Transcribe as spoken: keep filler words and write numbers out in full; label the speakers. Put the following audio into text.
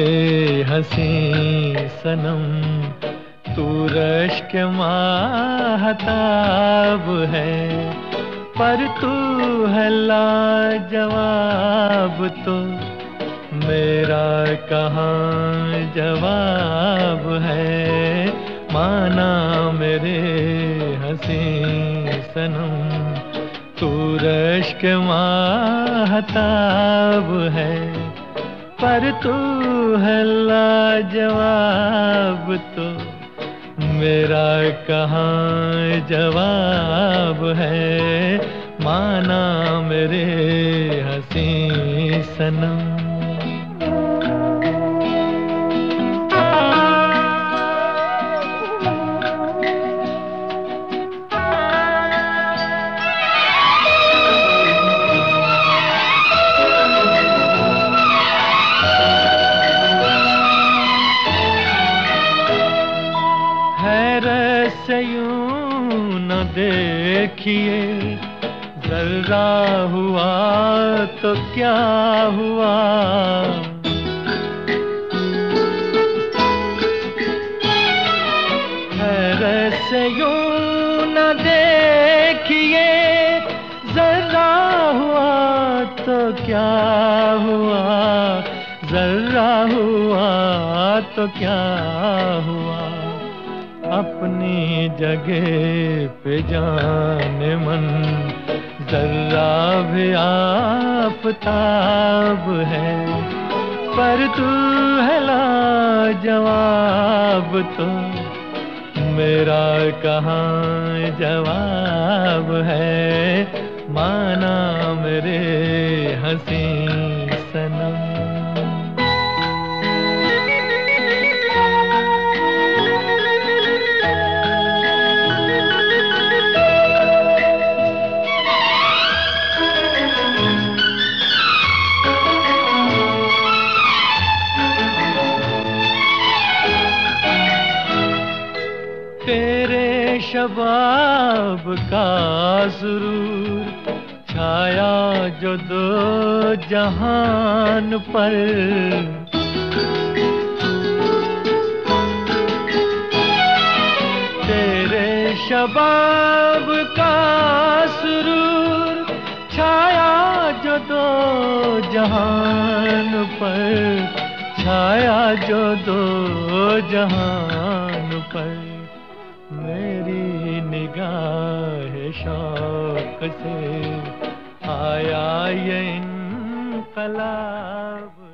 Speaker 1: हसीन सनम, तू रश्क माहताब है, पर तू है लाजवाब, तो मेरा कहाँ जवाब है। माना मेरे हसीन सनम, तू रश्क माहताब है, पर तू है लाजवाब, तो मेरा कहाँ जवाब है। माना मेरे हसीन सनम। हैरत से यूं न देखिए, जर्रा हुआ तो क्या हुआ। हैरत से यूं न देखिए, जर्रा हुआ तो क्या हुआ, जर्रा हुआ तो क्या हुआ। अपनी जगह पे जाने मन, जर्रा भी आफताब है, पर तू है लाजवाब, तो मेरा कहाँ जवाब है। माना मेरे हसीन सनम। तेरे शबाब का सुरूर छाया जो दो जहान पर, तेरे शबाब का सुरूर छाया जो दो जहान पर, छाया जो दो जहान पर। मेरी निगाह शौक से आया ये इनकलाब।